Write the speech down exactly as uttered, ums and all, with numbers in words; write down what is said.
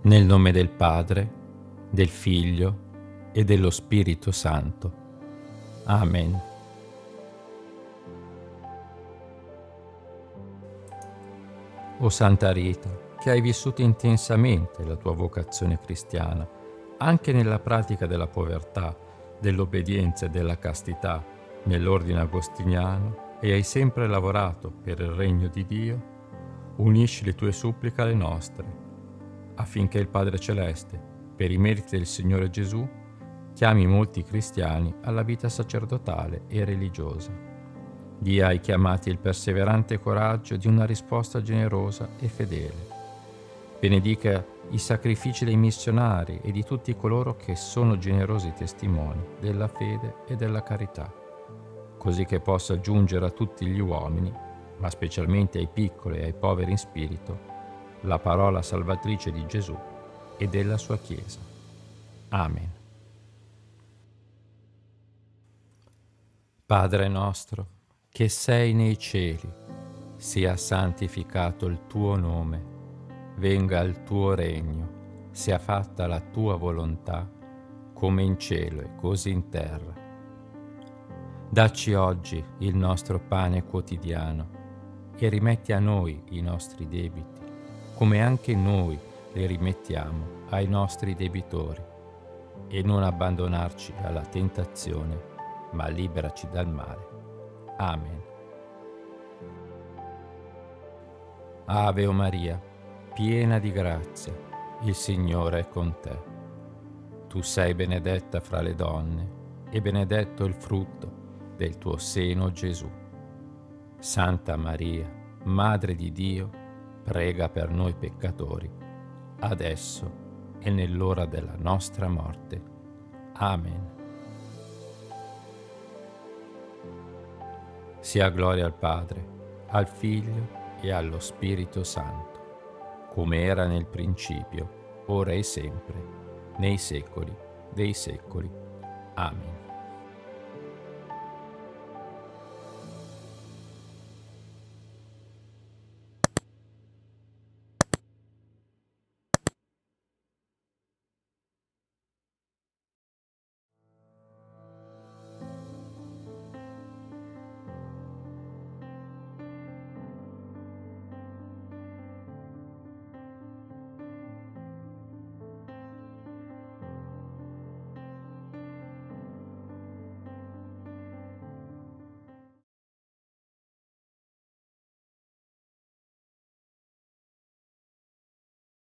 Nel nome del Padre, del Figlio e dello Spirito Santo. Amen. O Santa Rita, che hai vissuto intensamente la tua vocazione cristiana, anche nella pratica della povertà, dell'obbedienza e della castità, nell'ordine agostiniano, e hai sempre lavorato per il regno di Dio, unisci le tue suppliche alle nostre, affinché il Padre Celeste, per i meriti del Signore Gesù, chiami molti cristiani alla vita sacerdotale e religiosa. Dia ai chiamati il perseverante coraggio di una risposta generosa e fedele. Benedica i sacrifici dei missionari e di tutti coloro che sono generosi testimoni della fede e della carità, così che possa giungere a tutti gli uomini, ma specialmente ai piccoli e ai poveri in spirito, la parola salvatrice di Gesù e della sua Chiesa. Amen. Padre nostro, che sei nei cieli, sia santificato il tuo nome, venga il tuo regno, sia fatta la tua volontà, come in cielo e così in terra. Dacci oggi il nostro pane quotidiano e rimetti a noi i nostri debiti, come anche noi li rimettiamo ai nostri debitori, e non abbandonarci alla tentazione, ma liberaci dal male. Amen. Ave o Maria, piena di grazia, il Signore è con te. Tu sei benedetta fra le donne, e benedetto il frutto del tuo seno, Gesù. Santa Maria, Madre di Dio, prega per noi peccatori, adesso e nell'ora della nostra morte. Amen. Sia gloria al Padre, al Figlio e allo Spirito Santo, come era nel principio, ora e sempre, nei secoli dei secoli. Amen.